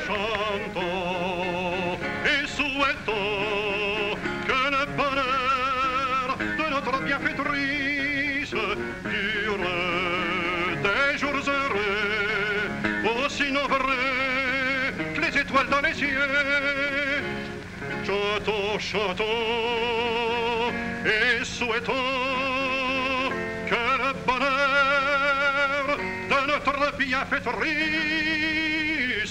chantons et souhaitons que le bonheur de notre bienfaitrice dure des jours heureux, aussi nombreux que les étoiles dans les cieux. Chantons, chantons et souhaitons que le bonheur de notre bienfaitrice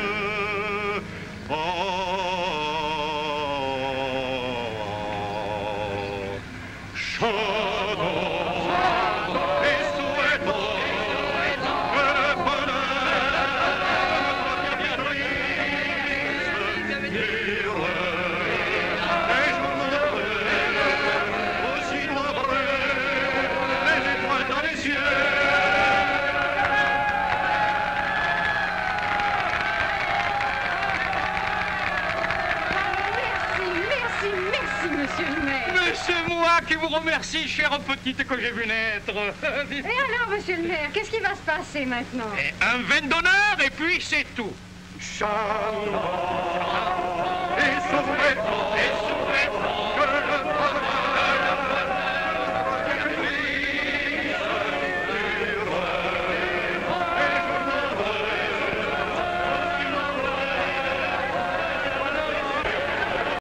C'est moi qui vous remercie, chère petite que j'ai vu naître. Et alors, monsieur le maire, qu'est-ce qui va se passer maintenant? Un vin d'honneur et puis c'est tout. Chantons.